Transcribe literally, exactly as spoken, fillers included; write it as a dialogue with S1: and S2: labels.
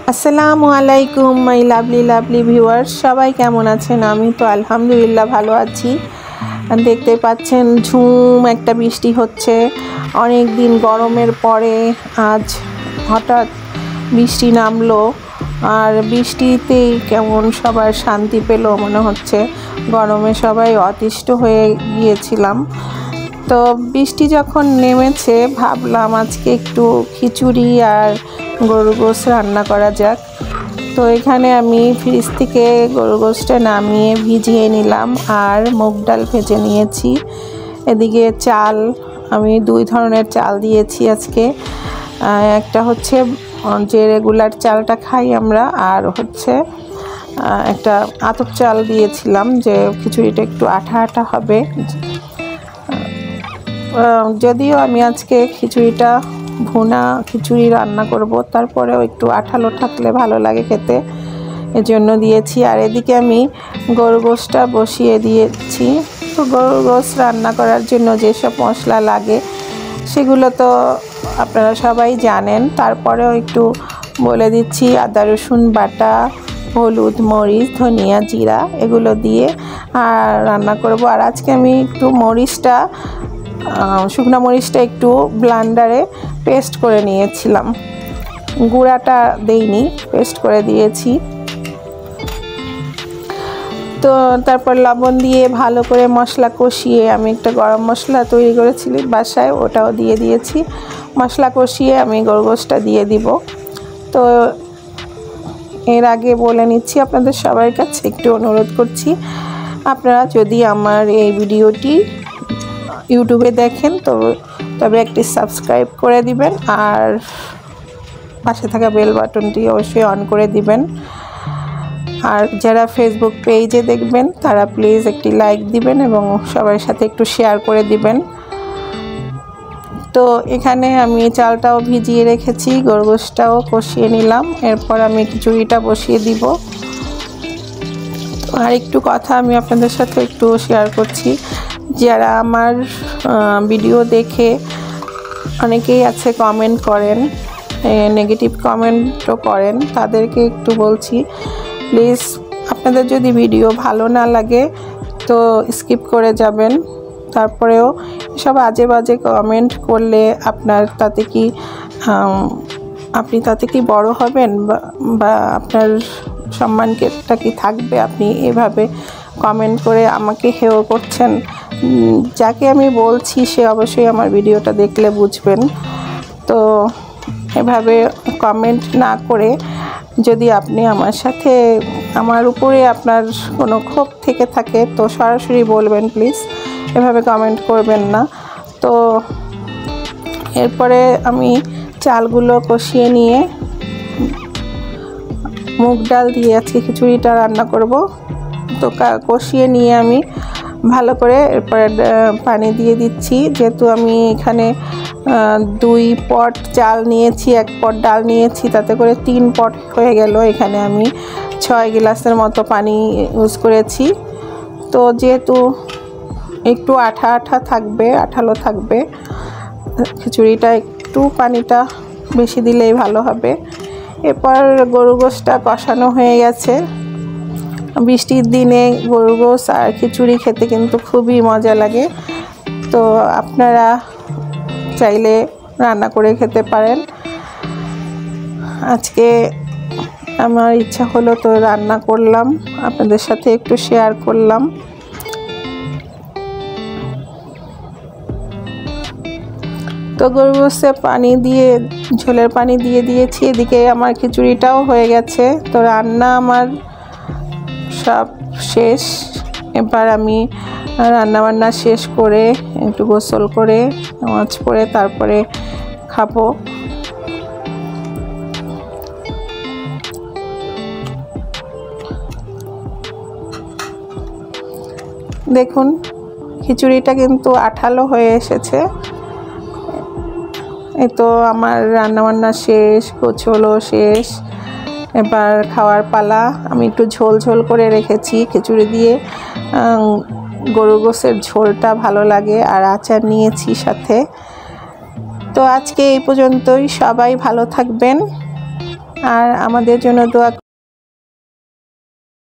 S1: আসসালামু আলাইকুম my lovely lovely viewers, সবাই কেমন আছেন? আমি তো আলহামদুলিল্লাহ ভালো আছি। দেখতে পাচ্ছেন ঝুম একটা বৃষ্টি হচ্ছে। অনেক দিন গরমের পরে আজ হঠাৎ বৃষ্টি নামলো, আর বৃষ্টিতেই কেমন সবার শান্তি পেল মনে হচ্ছে। গরমে সবাই অতিষ্ঠ হয়ে গিয়েছিলাম। তো বৃষ্টি যখন নেমেছে ভাবলাম আজকে একটু খিচুড়ি আর গরুর গোশত রান্না করা যাক। তো এখানে আমি ফ্রিজ থেকে গরুর গোশতটা নামিয়ে ভিজিয়ে নিলাম আর মুগ ডাল ভেজে নিয়েছি। এদিকে চাল আমি দুই ধরনের চাল দিয়েছি আজকে। একটা হচ্ছে যে রেগুলার চালটা খাই আমরা, আর হচ্ছে একটা আতপ চাল দিয়েছিলাম যে খিচুড়িটা একটু আঠা আঠা হবে। যদিও আমি আজকে খিচুড়িটা ভুনা খিচুড়ি রান্না করব, তারপরেও একটু আঠালো থাকলে ভালো লাগে খেতে, এজন্য দিয়েছি। আর এদিকে আমি গরুর গোশতটা বসিয়ে দিয়েছি। তো গরুর গোশত রান্না করার জন্য যেসব মশলা লাগে সেগুলো তো আপনারা সবাই জানেন, তারপরেও একটু বলে দিচ্ছি। আদা রসুন বাটা, হলুদ মরিচ ধনিয়া জিরা এগুলো দিয়ে আর রান্না করব। আর আজকে আমি একটু মরিচটা শুকনো মরিচটা একটু ব্লেন্ডারে পেস্ট করে নিয়েছিলাম, গুঁড়াটা দেইনি, পেস্ট করে দিয়েছি। তো তারপর লবণ দিয়ে ভালো করে মশলা কষিয়ে আমি একটা গরম মশলা তৈরি করেছিলাম বাসায়, ওটাও দিয়ে দিয়েছি। মশলা কষিয়ে আমি গরুর গোশতটা দিয়ে দিব। তো এর আগে বলে নিচ্ছি আপনাদের সবার কাছে একটু অনুরোধ করছি, আপনারা যদি আমার এই ভিডিওটি ইউটিউবে দেখেন তো তবে একটি সাবস্ক্রাইব করে দিবেন, আর পাশে থাকা বেল বাটনটি অবশ্যই অন করে দিবেন। আর যারা ফেসবুক পেজে দেখবেন তারা প্লিজ একটি লাইক দিবেন এবং সবার সাথে একটু শেয়ার করে দিবেন। তো এখানে আমি চালটাও ভিজিয়ে রেখেছি, গরুর গোশতটাও কষিয়ে নিলাম, এরপর আমি খিচুড়িটা বসিয়ে দিব। আর একটু কথা আমি আপনাদের সাথে একটু শেয়ার করছি। যারা আমার ভিডিও দেখে অনেকেই আছে কমেন্ট করেন, নেগেটিভ কমেন্টও করেন, তাদেরকে একটু বলছি প্লিজ আপনাদের যদি ভিডিও ভালো না লাগে তো স্কিপ করে যাবেন। তারপরেও সব আজে বাজে কমেন্ট করলে আপনার তাতে কি আপনি তাতে কি বড় হবেন বা আপনার সম্মানটা কি থাকবে? আপনি এভাবে কমেন্ট করে আমাকে হেয় করছেন। যাকে আমি বলছি সে অবশ্যই আমার ভিডিওটা দেখলে বুঝবেন। তো এভাবে কমেন্ট না করে যদি আপনি আমার সাথে আমার উপরে আপনার কোনো ক্ষোভ থেকে থাকে তো সরাসরি বলবেন প্লিজ, এভাবে কমেন্ট করবেন না। তো এরপরে আমি চালগুলো কষিয়ে নিয়ে মুগ ডাল দিয়ে আজকে খিচুড়িটা রান্না করব। তো কষিয়ে নিয়ে আমি ভালো করে এরপরে পানি দিয়ে দিচ্ছি। যেহেতু আমি এখানে দুই পট চাল নিয়েছি, এক পট ডাল নিয়েছি, তাতে করে তিন পট হয়ে গেল। এখানে আমি ছয় গ্লাসের মতো পানি ইউজ করেছি। তো যেহেতু একটু আঠা আঠা থাকবে, আঠালো থাকবে খিচুড়িটা, একটু পানিটা বেশি দিলেই ভালো হবে। এরপর গরুর গোশতটা কষানো হয়ে গেছে। বৃষ্টির দিনে গরুর গোশত আর খিচুড়ি খেতে কিন্তু খুবই মজা লাগে। তো আপনারা চাইলে রান্না করে খেতে পারেন। আজকে আমার ইচ্ছা হলো তো রান্না করলাম, আপনাদের সাথে একটু শেয়ার করলাম। তো গরুর গোশতে পানি দিয়ে ঝোলের পানি দিয়ে দিয়েছি। এদিকে আমার খিচুড়িটাও হয়ে গেছে। তো রান্না আমার সব শেষ। এবার আমি রান্নাবান্না শেষ করে একটু গোসল করে নামাজ পড়ে তারপরে খাবো। দেখুন খিচুড়িটা কিন্তু আঠালো হয়ে এসেছে। এই তো আমার রান্নাবান্না শেষ, গোছলও শেষ, এবার খাওয়ার পালা। আমি একটু ঝোল ঝোল করে রেখেছি খিচুড়ি দিয়ে, গরুর গোশতের ঝোলটা ভালো লাগে, আর আচার নিয়েছি সাথে। তো আজকে এই পর্যন্তই, সবাই ভালো থাকবেন। আর আমাদের জন্য দোয়া